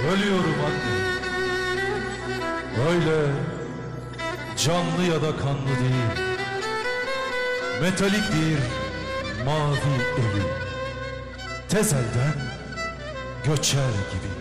Ölüyorum anne. Öyle canlı ya da kanlı değil, metalik bir mavi eli, tez elden göçer gibi.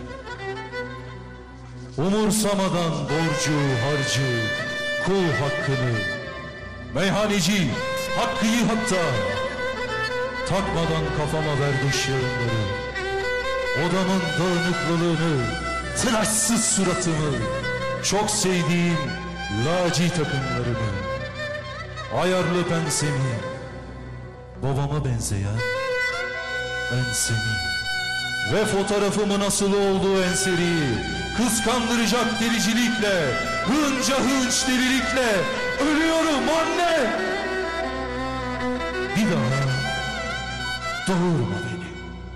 Umursamadan borcu, harcı, kul hakkını, meyhaneci, hakkıyı hatta, takmadan kafama verdiş yarınları, odamın dağınıklılığını, tıraşsız suratımı, çok sevdiğim laci takımlarını, ayarlı pensemi, babama benzeyen ensemi ve fotoğrafımın asılı olduğu enseriyi kıskandıracak delicilikle, hınca hınç delilikle ölüyorum anne. Bir daha doğurma beni.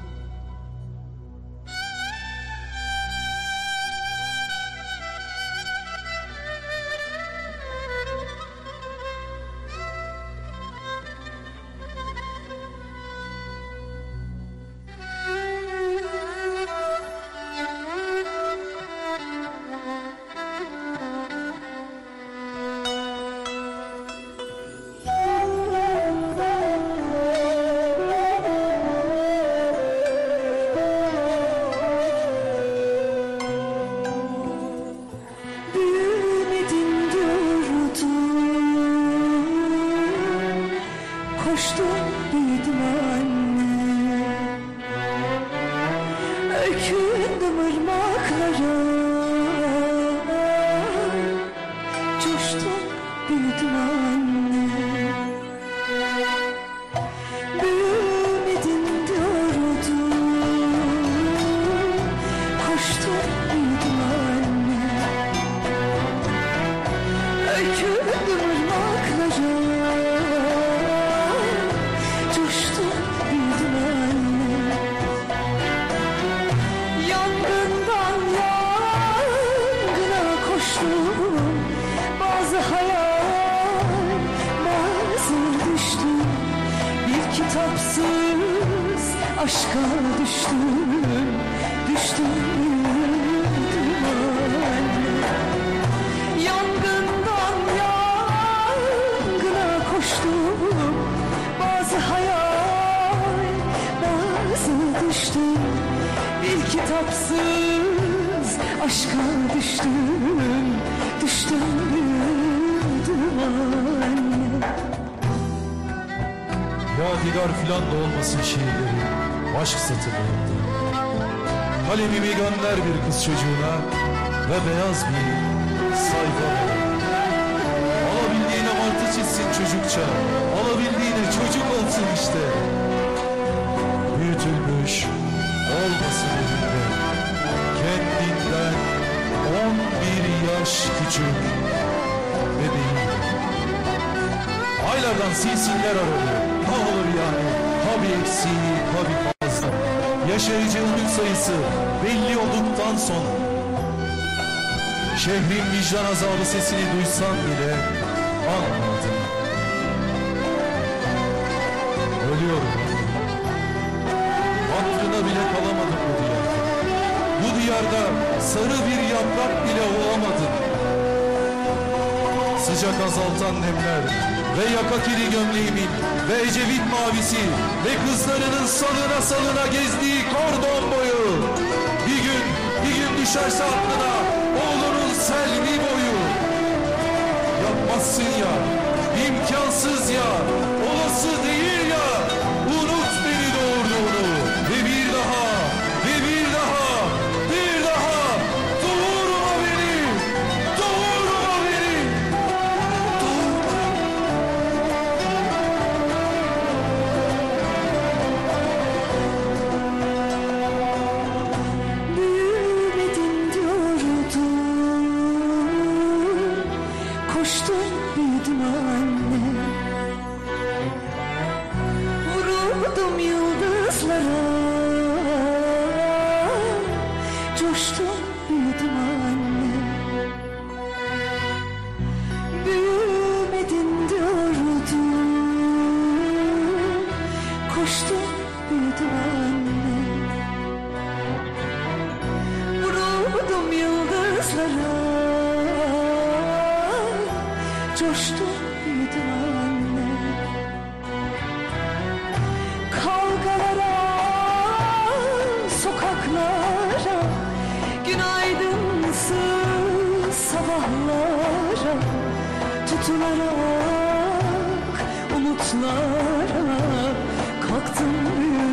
Koştum büyüdüm anne, öykündüm ırmaklara, coştum büyüdüm anne. Büyümedin diyordum, koştum büyüdüm anne, öykündüm ırmaklara. Kitapsız aşka düştüm, düştüm anne. Yangından yangına koştum, bazı hayal, bazı düştüm. Bir kitapsız aşka düştüm, düştüm anne. Yadigar filan da olmasın şiirleri, aşk satırlarında. Kalemimi gönder bir kız çocuğuna ve beyaz bir sayfa ver. Alabildiğine martı çizsin çocukça, alabildiğine çocuk olsun işte. Büyütülmüş olmasın elinde, kendinden 11 yaş küçük bebeğim. Aylardan silsinler aradı. Ne olur yani, tabi eksiği, tabi fazla. Yaşayıcı ömür sayısı belli olduktan sonra. Şehrin vicdan azabı sesini duysan bile anlamadım. Ölüyorum. Hatrına bile kalamadım bu diyarda. Bu diyarda sarı bir yaprak bile olamadım. Sıcak azaltan nemler ve yaka kiri gömleğimin ve Ecevit mavisi ve kızlarının salına salına gezdiği kordon boyu. Bir gün düşerse aklına oğlunun Selvi boyu. Yapmazsın ya, imkansız ya, olası değil ya, unut beni doğurduğunu ve bir daha doğurma beni, doğurma beni. Koştum büyüdüm anne, vuruldum yıldızlara, coştum büyüdüm anne. Büyümedin diyordum, koştum büyüdüm anne. coştum büyüdüm anne. Kavgalara, sokaklara, günaydınsız sabahlara, tutunarak umutlara kalktım büyüdüm